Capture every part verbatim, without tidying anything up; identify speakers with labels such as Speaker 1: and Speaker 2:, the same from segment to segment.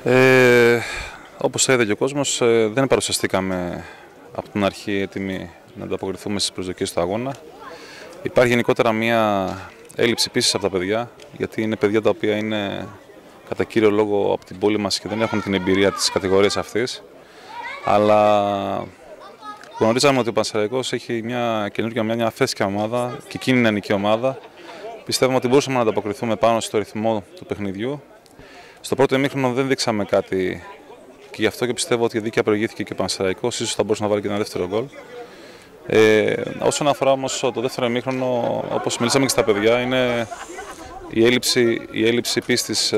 Speaker 1: Ε, όπως είδε και ο κόσμος, ε, δεν παρουσιαστήκαμε από την αρχή έτοιμοι να ανταποκριθούμε στις προσδοκίες του αγώνα. Υπάρχει γενικότερα μια έλλειψη πίσης από τα παιδιά, γιατί είναι παιδιά τα οποία είναι κατά κύριο λόγο από την πόλη μας και δεν έχουν την εμπειρία της κατηγορίας αυτής. Αλλά γνωρίζαμε ότι ο Πανσεραϊκός έχει μια καινούργια, μια, μια φρέσκια ομάδα και εκείνη είναι νεανική ομάδα. Πιστεύουμε ότι μπορούσαμε να ανταποκριθούμε πάνω στο ρυθμό του παιχνιδιού. Στο πρώτο ημίχρονο δεν δείξαμε κάτι και γι' αυτό και πιστεύω ότι δίκαια προηγήθηκε και ο Πανσεραϊκός, ίσως θα μπορούσε να βάλει και ένα δεύτερο γκολ. Ε, όσον αφορά όμως το δεύτερο ημίχρονο, όπως μιλήσαμε και στα παιδιά, είναι η έλλειψη, η έλλειψη πίστης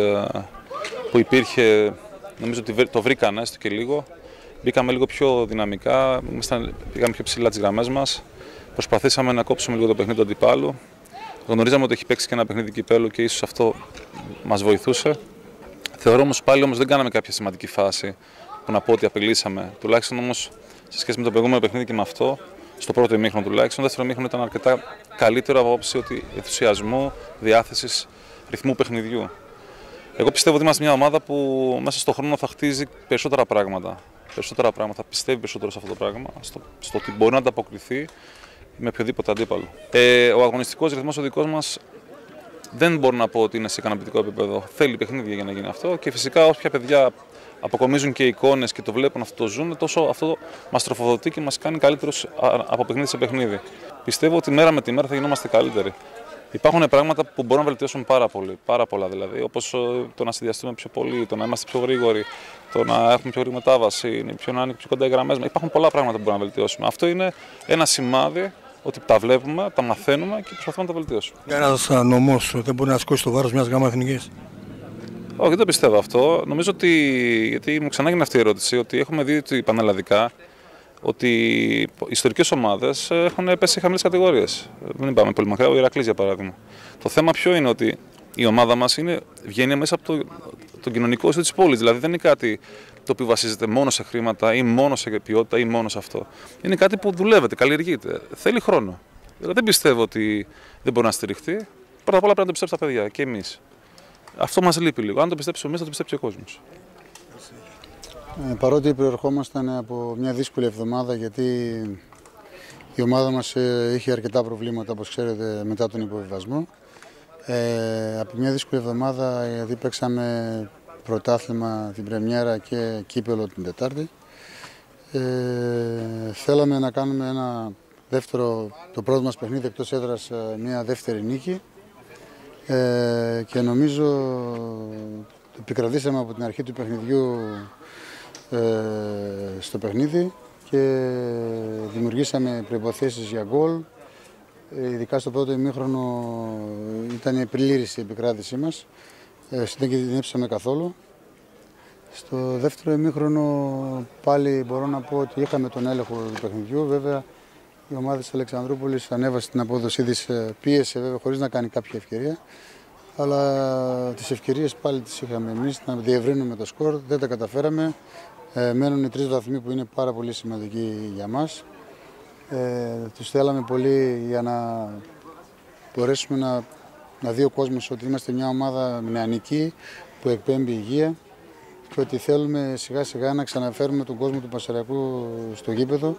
Speaker 1: που υπήρχε. Νομίζω ότι το βρήκανε έστω και λίγο. Μπήκαμε λίγο πιο δυναμικά, πήγαμε πιο ψηλά τις γραμμές μας. Προσπαθήσαμε να κόψουμε λίγο το παιχνίδι του αντιπάλου. Γνωρίζαμε ότι έχει παίξει και ένα παιχνίδι κυπέλλου και ίσως αυτό μας βοηθούσε. Θεωρώ όμως πάλι όμως δεν κάναμε κάποια σημαντική φάση που να πω ότι απειλήσαμε. Τουλάχιστον όμως σε σχέση με το προηγούμενο παιχνίδι και με αυτό, στο πρώτο ημίχρονο τουλάχιστον, το δεύτερο ημίχρονο ήταν αρκετά καλύτερο από άποψη ότι ενθουσιασμού, διάθεσης, ρυθμού παιχνιδιού. Εγώ πιστεύω ότι είμαστε μια ομάδα που μέσα στον χρόνο θα χτίζει περισσότερα πράγματα. Περισσότερα πράγματα, θα πιστεύει περισσότερο σε αυτό το πράγμα, στο, στο ότι μπορεί να ανταποκριθεί με οποιοδήποτε αντίπαλο. Ε, ο αγωνιστικός ρυθμός ο δικός μας δεν μπορώ να πω ότι είναι σε ικανοποιητικό επίπεδο. Θέλει παιχνίδια για να γίνει αυτό και φυσικά όποια παιδιά αποκομίζουν και εικόνες και το βλέπουν αυτό το ζουν, τόσο αυτό μας τροφοδοτεί και μας κάνει καλύτερους από παιχνίδι σε παιχνίδι. Πιστεύω ότι μέρα με τη μέρα θα γινόμαστε καλύτεροι. Υπάρχουν πράγματα που μπορούν να βελτιώσουν πάρα πολύ, πάρα πολλά δηλαδή, όπως το να συνδυαστούμε πιο πολύ, το να είμαστε πιο γρήγοροι, το να έχουμε πιο γρήγορη μετάβαση, πιο να είναι πιο κοντά οι γραμμές. Υπάρχουν πολλά πράγματα που μπορούμε να βελτιώσουμε. Αυτό είναι ένα σημάδι ότι τα βλέπουμε, τα μαθαίνουμε και προσπαθούμε να τα βελτιώσουμε.
Speaker 2: Ένας νομός δεν μπορεί να σηκώσει το βάρος μιας γάμα εθνικής.
Speaker 1: Όχι, δεν το πιστεύω αυτό. Νομίζω ότι, γιατί μου ξανά έγινε αυτή η ερώτηση, ότι έχουμε δει ότι πανελλαδικά ότι οι ιστορικές ομάδες έχουν πέσει σε χαμηλές κατηγορίες. Δεν πάμε πολύ μακριά, ο Ηρακλής για παράδειγμα. Το θέμα ποιο είναι, ότι η ομάδα μας είναι, βγαίνει μέσα από το, το κοινωνικό ιστό της πόλης. Δηλαδή δεν είναι κάτι το οποίο βασίζεται μόνο σε χρήματα ή μόνο σε ποιότητα ή μόνο σε αυτό. Είναι κάτι που δουλεύεται, καλλιεργείται. Θέλει χρόνο. Δηλαδή δεν πιστεύω ότι δεν μπορεί να στηριχτεί. Πρώτα απ' όλα πρέπει να το πιστέψει τα παιδιά και εμείς. Αυτό μας λείπει λίγο. Αν το πιστέψουμε εμείς, θα το πιστέψει ο κόσμος.
Speaker 3: Ε, παρότι προερχόμασταν από μια δύσκολη εβδομάδα, γιατί η ομάδα μας είχε αρκετά προβλήματα, όπως ξέρετε, μετά τον υποβιβασμό. Ε, από μια δύσκολη εβδομάδα, γιατί παίξαμε πρωτάθλημα την Πρεμιέρα και κύπελο την Τετάρτη. Ε, θέλαμε να κάνουμε ένα δεύτερο, το πρώτο μας παιχνίδι εκτός έδρας, μια δεύτερη νίκη. Ε, και νομίζω επικρατήσαμε από την αρχή του παιχνιδιού ε, στο παιχνίδι και δημιουργήσαμε προϋποθέσεις για γκολ. Ε, ειδικά στο πρώτο ημίχρονο ήταν πλήρης η επικράτησή μας, ε, δεν κινδυνεύσαμε καθόλου. Στο δεύτερο ημίχρονο πάλι μπορώ να πω ότι είχαμε τον έλεγχο του παιχνιδιού. Βέβαια η ομάδα της Αλεξανδρούπολης ανέβασε την απόδοσή της, πίεσε βέβαια χωρίς να κάνει κάποια ευκαιρία. Αλλά τις ευκαιρίες πάλι τις είχαμε εμείς να διευρύνουμε το σκορ, δεν τα καταφέραμε. Ε, μένουν οι τρεις βαθμοί που είναι πάρα πολύ σημαντικοί για μας. Ε, τους θέλαμε πολύ για να μπορέσουμε να, να δει ο κόσμος ότι είμαστε μια ομάδα νεανική που εκπέμπει υγεία και ότι θέλουμε σιγά σιγά να ξαναφέρουμε τον κόσμο του Πανσεραϊκού στο γήπεδο.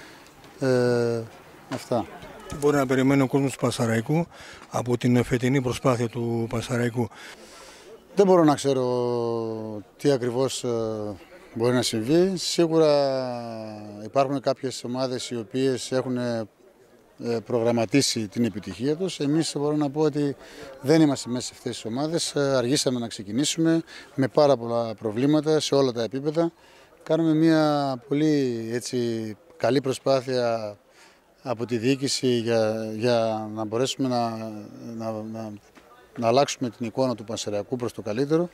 Speaker 3: Ε, αυτά.
Speaker 2: Τι μπορεί να περιμένει ο κόσμος του Πανσεραϊκού από την φετινή προσπάθεια του Πανσεραϊκού?
Speaker 3: Δεν μπορώ να ξέρω τι ακριβώς μπορεί να συμβεί. Σίγουρα υπάρχουν κάποιες ομάδες οι οποίες έχουν προγραμματίσει την επιτυχία τους. Εμείς μπορώ να πω ότι δεν είμαστε μέσα σε αυτές τις ομάδες. Αργήσαμε να ξεκινήσουμε με πάρα πολλά προβλήματα σε όλα τα επίπεδα. Κάνουμε μια πολύ έτσι, καλή προσπάθεια από τη διοίκηση για, για να μπορέσουμε να, να, να, να αλλάξουμε την εικόνα του Πανσεραϊκού προς το καλύτερο.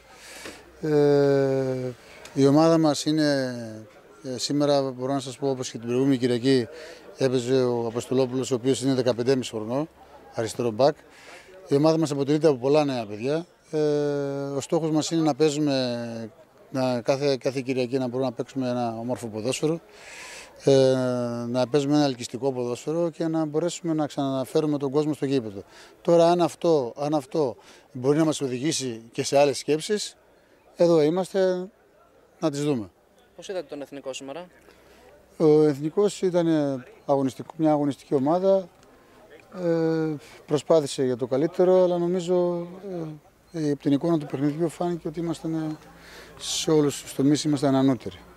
Speaker 3: Ε, η ομάδα μας είναι, ε, σήμερα μπορώ να σας πω, όπως και την προηγούμενη Κυριακή έπαιζε ο Αποστολόπουλος, ο οποίος είναι δεκαπέντε και μισό χρονών, αριστερό μπακ. Η ομάδα μας αποτελείται από πολλά νέα παιδιά. Ε, ο στόχος μας είναι να παίζουμε να, κάθε, κάθε Κυριακή να μπορούμε να παίξουμε ένα όμορφο ποδόσφαιρο. Ε, να παίζουμε ένα ελκυστικό ποδόσφαιρο και να μπορέσουμε να ξαναφέρουμε τον κόσμο στο γήπεδο. Τώρα αν αυτό, αν αυτό μπορεί να μας οδηγήσει και σε άλλες σκέψεις, εδώ είμαστε να τις δούμε.
Speaker 4: Πώς είδατε τον Εθνικό σήμερα?
Speaker 3: Ο Εθνικός ήταν αγωνιστικό, μια αγωνιστική ομάδα, ε, προσπάθησε για το καλύτερο, αλλά νομίζω ε, από την εικόνα του παιχνιδιού φάνηκε ότι ήμασταν, σε όλους τους τομείς ήμασταν ανώτεροι.